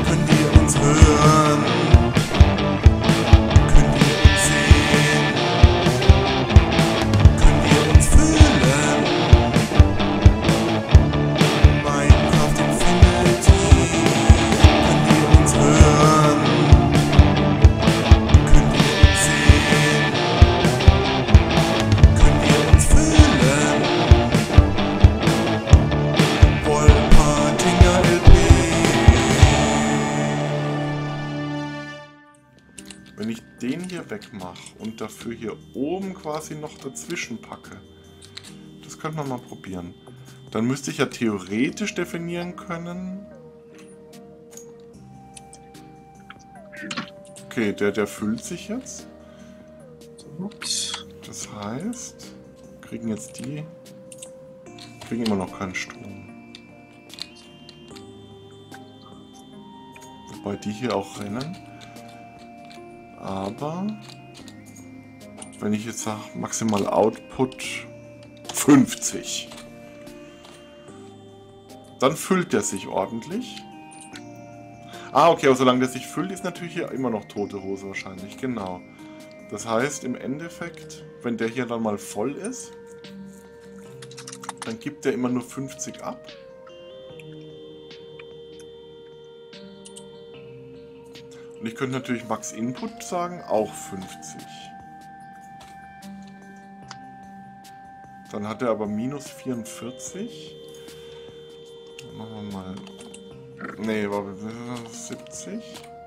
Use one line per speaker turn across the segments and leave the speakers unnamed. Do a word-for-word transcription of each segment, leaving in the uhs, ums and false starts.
Könnt ihr uns hören? Könnt ihr uns sehen? Könnt ihr uns fühlen? Minecraft Infinity. Könnt ihr uns hören? Könnt ihr uns sehen? Könnt ihr uns fühlen? Wolpertinger L P. Wenn ich den hier wegmache und dafür hier oben quasi noch dazwischen packe, das könnte man mal probieren. Dann müsste ich ja theoretisch definieren können. Okay, der, der füllt sich jetzt.
Ups.
Das heißt, kriegen jetzt die, kriegen immer noch keinen Strom. Wobei die hier auch rennen. Aber wenn ich jetzt sage, maximal Output fünfzig, dann füllt der sich ordentlich. Ah, okay, aber solange der sich füllt, ist natürlich hier immer noch tote Hose wahrscheinlich, genau. Das heißt, im Endeffekt, wenn der hier dann mal voll ist, dann gibt der immer nur fünfzig ab. Und ich könnte natürlich Max Input sagen, auch fünfzig. Dann hat er aber minus vierundvierzig. Dann machen wir mal... Nee, war siebzig.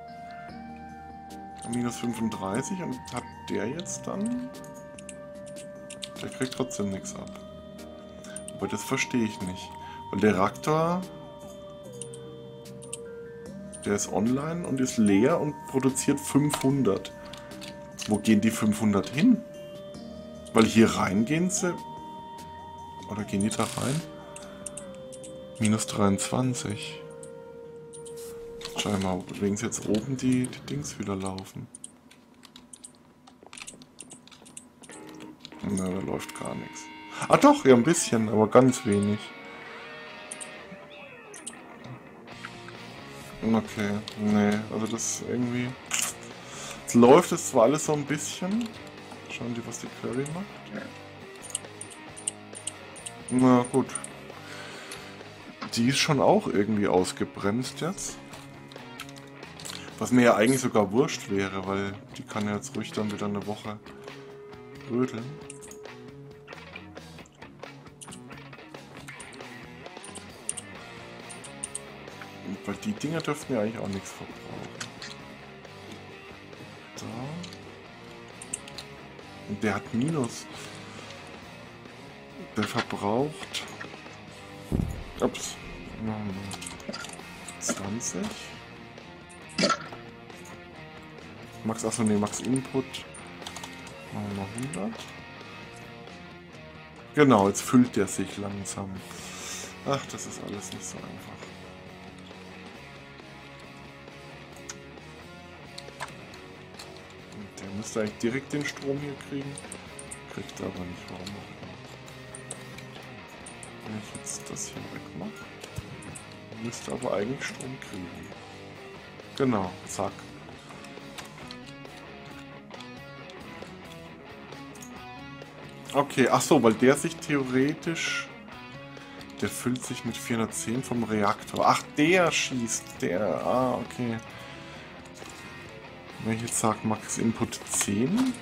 Minus fünfunddreißig. Und hat der jetzt dann... Der kriegt trotzdem nichts ab. Aber das verstehe ich nicht. Weil der Reaktor... Der ist online und ist leer und produziert fünfhundert. Wo gehen die fünfhundert hin? Weil hier rein gehen sie... Oder gehen die da rein? Minus dreiundzwanzig. Scheinbar wegen jetzt oben die, die Dings wieder laufen. Na, da läuft gar nichts. Ah doch, ja ein bisschen, aber ganz wenig. Okay, nee, also das irgendwie... Jetzt läuft es zwar alles so ein bisschen. Schauen die, was die Query macht. Na gut. Die ist schon auch irgendwie ausgebremst jetzt. Was mir ja eigentlich sogar wurscht wäre, weil die kann ja jetzt ruhig dann wieder eine Woche rödeln. Weil die Dinger dürften ja eigentlich auch nichts verbrauchen. Da. Und der hat Minus. Der verbraucht... Ups. zwanzig. Max, achso, nee, Max Input. Machen wir mal hundert. Genau, jetzt füllt der sich langsam. Ach, das ist alles nicht so einfach. Der müsste eigentlich direkt den Strom hier kriegen. Kriegt er aber nicht, warum auch immer. Wenn ich jetzt das hier wegmache, müsste aber eigentlich Strom kriegen. Genau, zack. Okay, ach so, weil der sich theoretisch... Der füllt sich mit vierhundertzehn vom Reaktor. Ach, der schießt. Der, ah, okay. Wenn ich jetzt sage, Max Input zehn.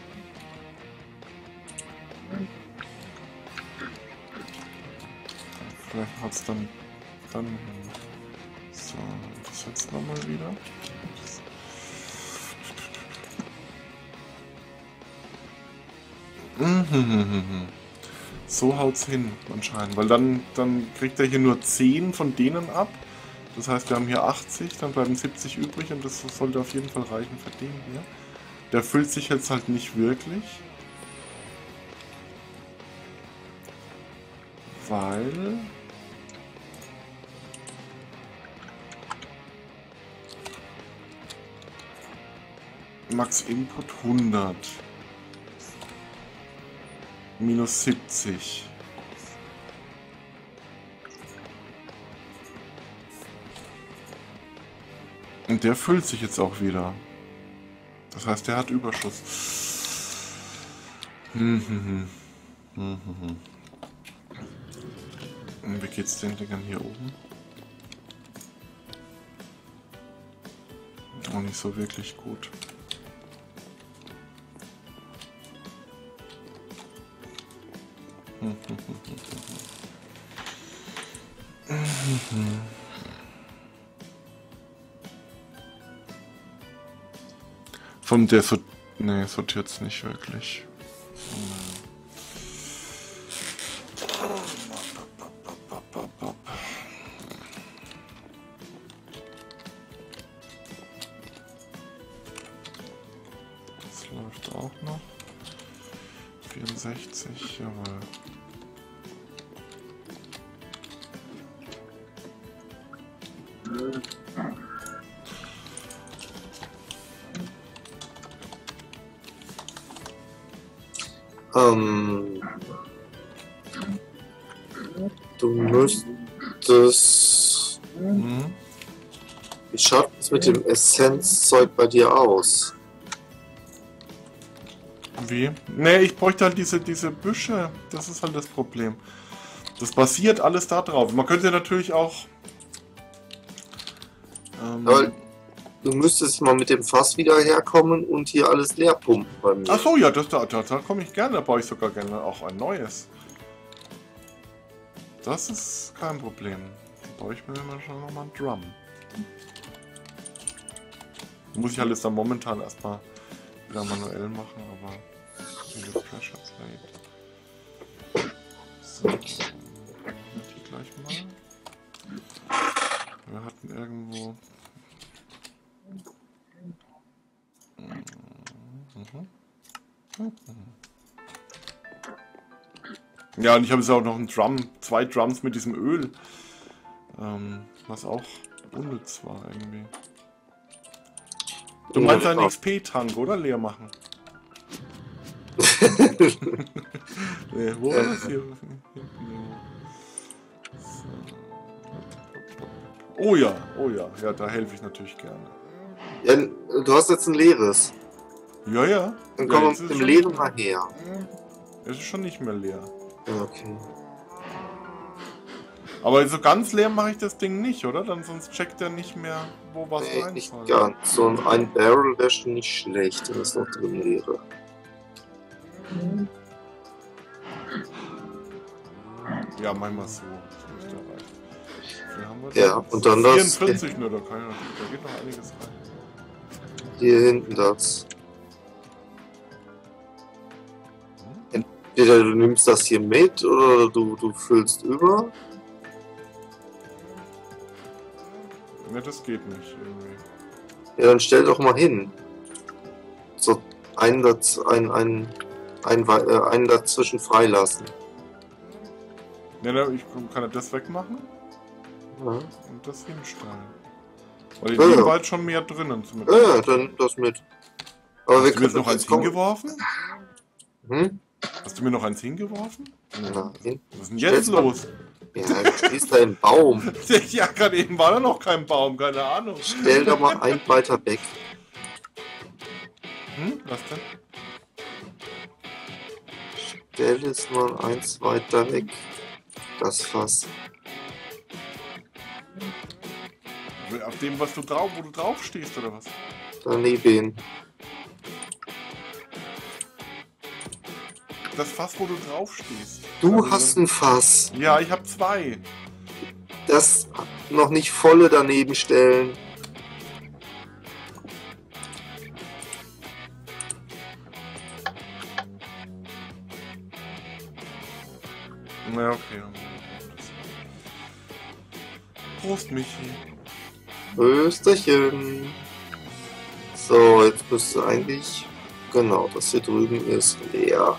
Vielleicht hat es dann, dann... So, das jetzt nochmal wieder. So haut's hin, anscheinend. Weil dann, dann kriegt er hier nur zehn von denen ab. Das heißt, wir haben hier achtzig, dann bleiben siebzig übrig und das sollte auf jeden Fall reichen für den hier. Der füllt sich jetzt halt nicht wirklich. Weil... Max Input hundert. Minus siebzig. Und der füllt sich jetzt auch wieder. Das heißt, der hat Überschuss. Hm, hm, hm. Hm, hm, hm. Und wie geht's den Dingern hier oben? Auch nicht so wirklich gut. Hm, hm, hm, hm, hm, hm, hm. Von der so ne, sortiert's nicht wirklich. Das läuft auch noch. vierundsechzig, jawohl.
Ähm, du müsstest...
Mhm.
Wie schaut es mit dem Essenzzeug bei dir aus?
Wie? Ne, ich bräuchte halt diese, diese Büsche. Das ist halt das Problem. Das basiert alles da drauf. Man könnte natürlich auch... Ähm,
Aber du müsstest mal mit dem Fass wieder herkommen und hier alles leer pumpen bei mir.
Ach so, ja, das, da, da, da komme ich gerne. Da baue ich sogar gerne auch ein neues. Das ist kein Problem. Da baue ich mir immer schon nochmal ein Drum. Muss ich alles dann momentan erstmal wieder manuell machen, aber... Pressure Plate. So, die gleich mal. Wir hatten irgendwo... Ja, und ich habe jetzt auch noch einen Drum, zwei Drums mit diesem Öl, ähm, was auch unnütz war irgendwie. Du meinst einen X P-Tank, oder? Leer machen. Nee, wo war das hier? So. Oh ja, oh ja, ja, da helfe ich natürlich gerne.
Ja, du hast jetzt ein leeres.
Ja, ja.
Dann
ja,
komm mit dem leeren mal her.
Es ist schon nicht mehr leer.
Okay.
Aber so ganz leer mache ich das Ding nicht, oder? Dann sonst checkt er nicht mehr, wo was
Nee,
rein
nicht
soll.
ganz. So ein Barrel wäre schon nicht schlecht, wenn es noch drin wäre.
Ja, manchmal so. Das müsste reichen. Wie haben wir
Ja,
das?
und dann das-
vierundvierzig, ne, da, kann ich, da geht noch einiges rein.
Hier hinten das. Entweder du nimmst das hier mit oder du, du füllst über.
Ne, das geht nicht irgendwie.
Ja, dann stell doch mal hin. So einen, daz ein, ein, ein, äh, einen dazwischen freilassen.
Ne, ne, ich kann ja das wegmachen
Ja,
und das hinstellen. Weil
Ja,
die
ja.
war jetzt schon mehr drinnen. Zumindest.
ja, ja, dann das mit. Aber wir
Hast du mir jetzt
können
noch eins
jetzt kommen.
hingeworfen?
Hm?
Hast du mir noch eins hingeworfen?
Nein.
Was ist denn jetzt
Stell's mal-
los?
Ja, du stehst da im Baum.
Ja, gerade eben war da noch kein Baum, keine Ahnung.
Stell doch mal einen weiter weg.
Hm, was denn?
Stell es mal eins weiter weg. Das Fass.
Auf dem, was du drauf, wo du drauf stehst, oder was?
Daneben.
Das Fass, wo du drauf stehst.
Du
Also,
hast ein Fass.
Ja, ich habe zwei.
Das noch nicht volle daneben stellen.
Na, okay. Prost, Michi.
Österchen. So, jetzt müsste eigentlich... Genau, das hier drüben ist leer.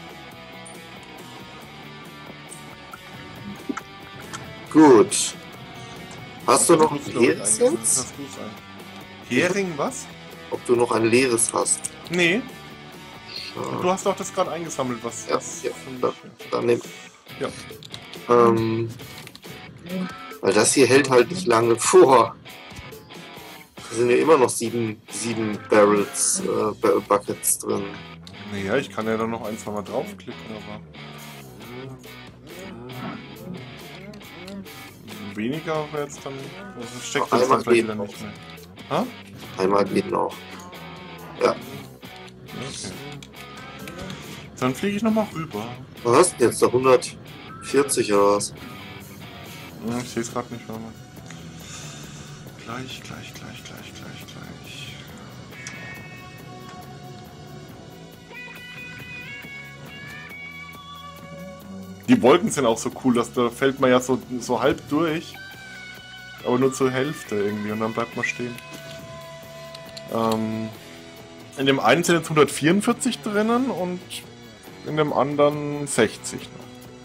Gut. Hast du noch ein leeres
Das
jetzt?
kannst du sein. Hering, was?
Ob du noch ein leeres hast?
Nee,
Schade.
du hast doch das gerade eingesammelt, was
Ja,
was
ja,
für mich-
da- Dann nimm.
Ja.
Ähm, weil das hier hält halt nicht lange vor. Da sind ja immer noch sieben, sieben Barrels, äh, Buckets drin.
Naja, ich kann ja dann noch ein, zwei Mal draufklicken, aber... Weniger wäre jetzt dann... Also das steckt jetzt dann vielleicht wieder nicht mehr. Ha?
Einmal geht noch. Ja.
Okay. Dann fliege ich nochmal rüber.
Was hast du denn jetzt da? hundertvierzig oder was?
Ja, ich sehe es gerade nicht, warte mal. Gleich, gleich, gleich, gleich, gleich, gleich. Die Wolken sind auch so cool, dass da fällt man ja so, so halb durch. Aber nur zur Hälfte irgendwie und dann bleibt man stehen. Ähm, in dem einen sind jetzt hundertvierundvierzig drinnen und in dem anderen sechzig noch.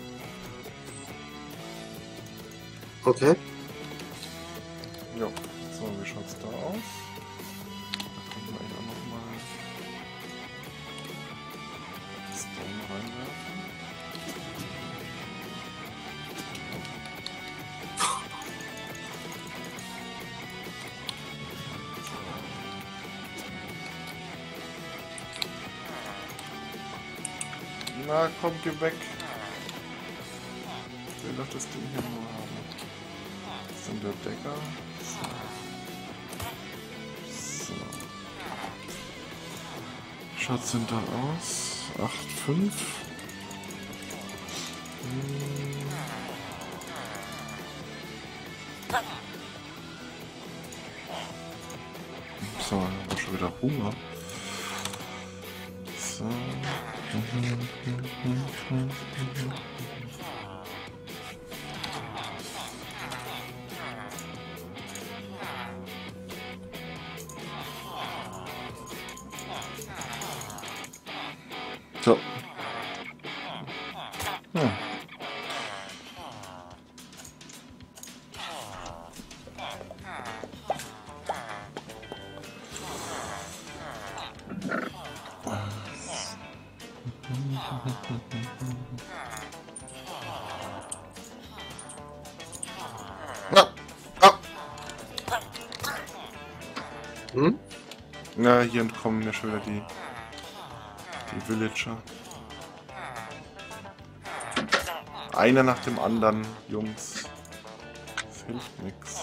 Okay.
Ja, so, wie schaut's da aus? Da können wir eigentlich auch nochmal Stone reinwerfen. Na komm, geh weg. Ich will doch das Ding hier nur haben. Das ist dann der Decker. So. So. Schaut's denn da aus? acht Komma fünf. Hm. So, ich habe schon wieder Hunger. So. So. Ja.
Ja. Ah. Hm?
Ja, hier entkommen mir schon wieder die, die Villager. Einer nach dem anderen, Jungs. Das hilft nichts.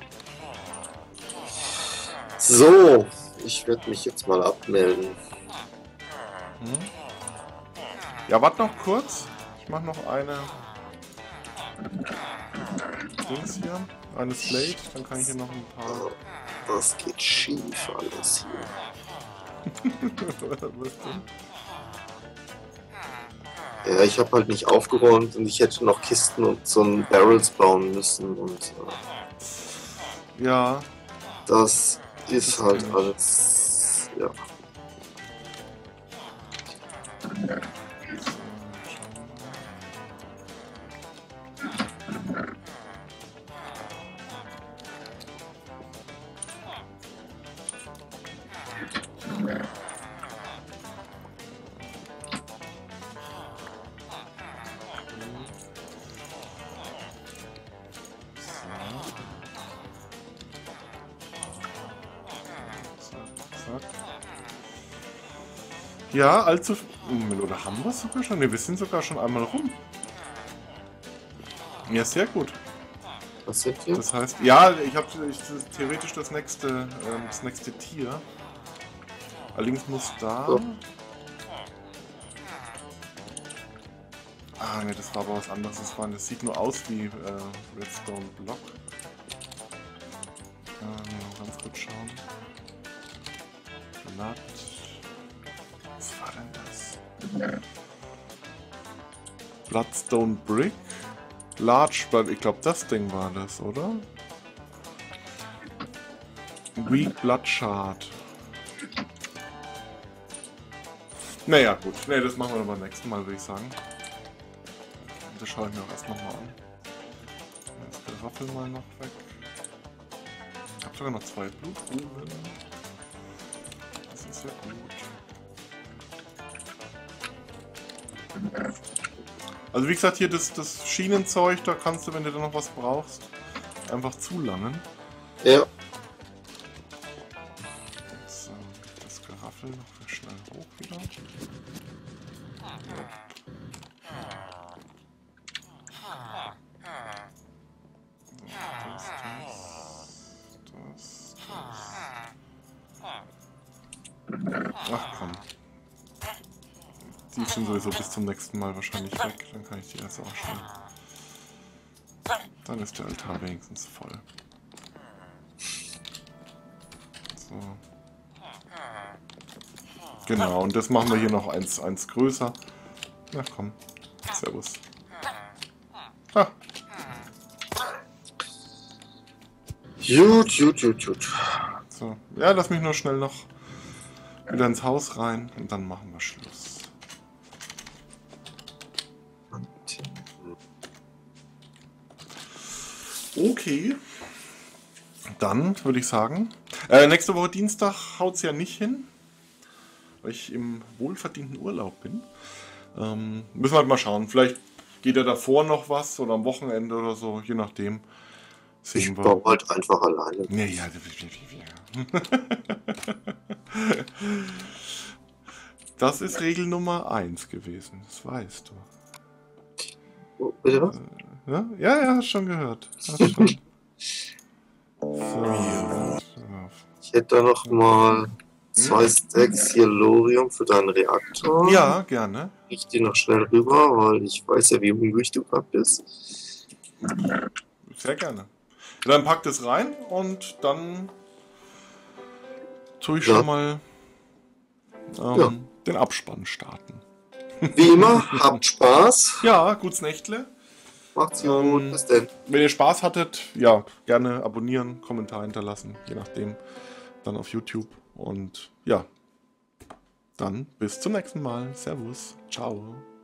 So, ich werde mich jetzt mal abmelden.
Hm? Ja, warte noch kurz. Ich mache noch eine Dings hier. Eine Slate, dann kann ich hier noch ein paar.
Das geht schief alles hier.
Was denn?
Ja, ich habe halt nicht aufgeräumt und ich hätte noch Kisten und so ein Barrels bauen müssen und äh,
Ja.
das ist
Das
halt
kenn ich.
alles, ja.
So, schauen wir mal. Ja, allzu... Oder haben wir es sogar schon? Ne, wir sind sogar schon einmal rum. Ja, sehr gut.
Was sind wir?
Das heißt, ja, ich habe theoretisch das nächste, ähm, das nächste Tier. Allerdings muss da...
So.
Ah, ne, das war aber was anderes. Das, war, das sieht nur aus wie äh, Redstone Block. Ähm, ganz kurz schauen. Blatt. Was war denn das? Bloodstone Brick. Large Blood. Ich glaube, das Ding war das, oder? Weak Blood Shard. Naja, gut. Ne, das machen wir dann beim nächsten Mal, würde ich sagen. Das schaue ich mir auch erst nochmal an. Jetzt der Raffel mal noch weg. Ich habe sogar noch zwei Blutruhen. Das ist ja gut. Also wie gesagt, hier das, das Schienenzeug, da kannst du, wenn du da noch was brauchst, einfach zulangen.
Ja.
Stell noch schnell hoch wieder. So, das, das, das. Ach komm. Die sind sowieso bis zum nächsten Mal wahrscheinlich weg. Dann kann ich die jetzt auch schon. Dann ist der Altar wenigstens voll. So. Genau, und das machen wir hier noch eins, eins größer. Na komm. Servus. Ah.
Gut, gut, gut, gut.
So. Ja, lass mich nur schnell noch wieder ins Haus rein und dann machen wir Schluss. Okay. Dann würde ich sagen, äh, nächste Woche Dienstag haut es ja nicht hin, weil ich im wohlverdienten Urlaub bin. Ähm, müssen wir halt mal schauen. Vielleicht geht ja davor noch was oder am Wochenende oder so, je nachdem. Sehen
Ich
wir.
baue halt einfach alleine.
Ja, ja. Das ist Regel Nummer eins gewesen, das weißt du.
Oh, bitte was?
Ja, ja, ja, hast schon gehört. Hast schon. So.
Ich hätte da noch mal zwei Stacks hier Lorium für deinen Reaktor.
Ja, gerne.
Ich die noch schnell rüber, weil ich weiß ja, wie hungrig du gerade bist.
Sehr gerne. Dann pack das rein und dann tue ich
Ja.
schon mal ähm,
Ja.
den Abspann starten.
Wie immer, habt Spaß.
Ja, gutes Nächtle.
Macht's gut.
Ähm,
Bis denn.
Wenn ihr Spaß hattet, ja, gerne abonnieren, Kommentar hinterlassen, je nachdem, dann auf YouTube. Und ja, dann bis zum nächsten Mal. Servus, ciao.